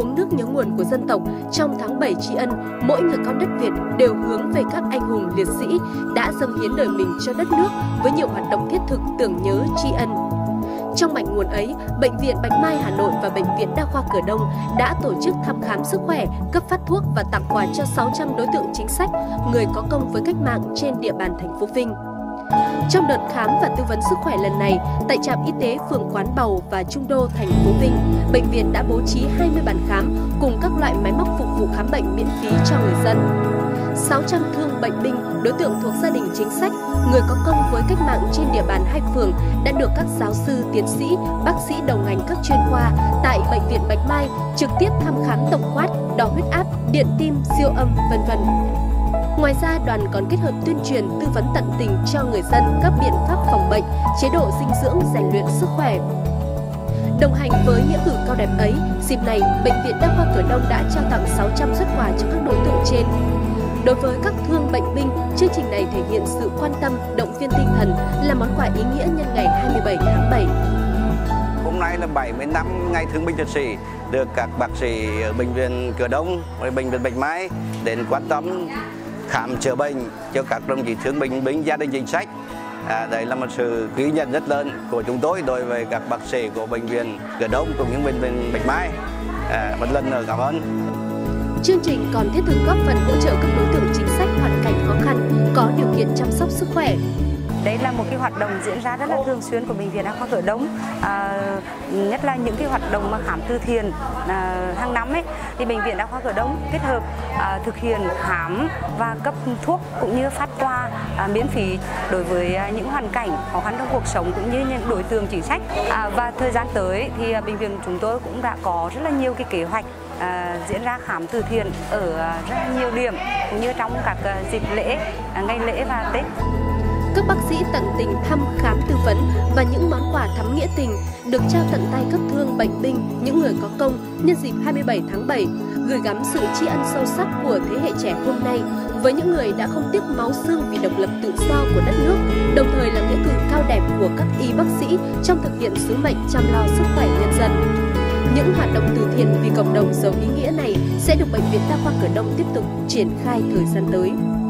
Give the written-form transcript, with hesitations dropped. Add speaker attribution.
Speaker 1: uống nước nhớ nguồn của dân tộc trong tháng 7 tri ân, mỗi người con đất Việt đều hướng về các anh hùng liệt sĩ đã dâng hiến đời mình cho đất nước với nhiều hoạt động thiết thực tưởng nhớ tri ân. Trong mạch nguồn ấy, Bệnh viện Bạch Mai Hà Nội và Bệnh viện Đa khoa Cửa Đông đã tổ chức thăm khám sức khỏe, cấp phát thuốc và tặng quà cho 600 đối tượng chính sách, người có công với cách mạng trên địa bàn thành phố Vinh. Trong đợt khám và tư vấn sức khỏe lần này, tại trạm y tế phường Quán Bầu và Trung Đô thành phố Vinh, bệnh viện đã bố trí 20 bàn khám cùng các loại máy móc phục vụ khám bệnh miễn phí cho người dân. 600 thương bệnh binh, đối tượng thuộc gia đình chính sách, người có công với cách mạng trên địa bàn 2 phường đã được các giáo sư, tiến sĩ, bác sĩ đầu ngành các chuyên khoa tại Bệnh viện Bạch Mai trực tiếp thăm khám tổng quát, đo huyết áp, điện tim, siêu âm, v.v. Ngoài ra, đoàn còn kết hợp tuyên truyền, tư vấn tận tình cho người dân các biện pháp phòng bệnh, chế độ dinh dưỡng, rèn luyện sức khỏe. Đồng hành với nghĩa cử cao đẹp ấy, dịp này, Bệnh viện Đa khoa Cửa Đông đã trao tặng 600 suất quà cho các đối tượng trên. Đối với các thương bệnh binh, chương trình này thể hiện sự quan tâm, động viên tinh thần, là món quà ý nghĩa nhân ngày 27 tháng 7.
Speaker 2: Hôm nay là 70 năm ngày thương binh liệt sĩ, được các bác sĩ ở Bệnh viện Cửa Đông và Bệnh viện Bạch Mai đến quan tâm khám chữa bệnh cho các đồng chí thương bệnh binh gia đình chính sách. Đây là một sự ghi nhận rất lớn của chúng tôi đối với các bác sĩ của Bệnh viện Cửa Đông cùng những bệnh viện Bạch Mai. Một lần nữa cảm ơn.
Speaker 1: Chương trình còn thiết thực góp phần hỗ trợ các đối tượng chính sách hoàn cảnh khó khăn, có điều kiện chăm sóc sức khỏe.
Speaker 3: Đây là một cái hoạt động diễn ra rất là thường xuyên của Bệnh viện Đa khoa Cửa Đông, nhất là những cái hoạt động mà khám từ thiện hàng năm ấy, thì Bệnh viện Đa khoa Cửa Đông kết hợp thực hiện khám và cấp thuốc cũng như phát quà miễn phí đối với những hoàn cảnh khó khăn trong cuộc sống cũng như những đối tượng chính sách. Và thời gian tới thì bệnh viện chúng tôi cũng đã có rất là nhiều cái kế hoạch diễn ra khám từ thiện ở rất là nhiều điểm cũng như trong các dịp lễ, ngày lễ và Tết.
Speaker 1: Các bác sĩ tận tình thăm khám tư vấn và những món quà thắm nghĩa tình được trao tận tay các thương bệnh binh, những người có công nhân dịp 27 tháng 7, gửi gắm sự tri ân sâu sắc của thế hệ trẻ hôm nay với những người đã không tiếc máu xương vì độc lập tự do của đất nước, đồng thời là nghĩa cử cao đẹp của các y bác sĩ trong thực hiện sứ mệnh chăm lo sức khỏe nhân dân. Những hoạt động từ thiện vì cộng đồng giàu ý nghĩa này sẽ được Bệnh viện Đa khoa Cửa Đông tiếp tục triển khai thời gian tới.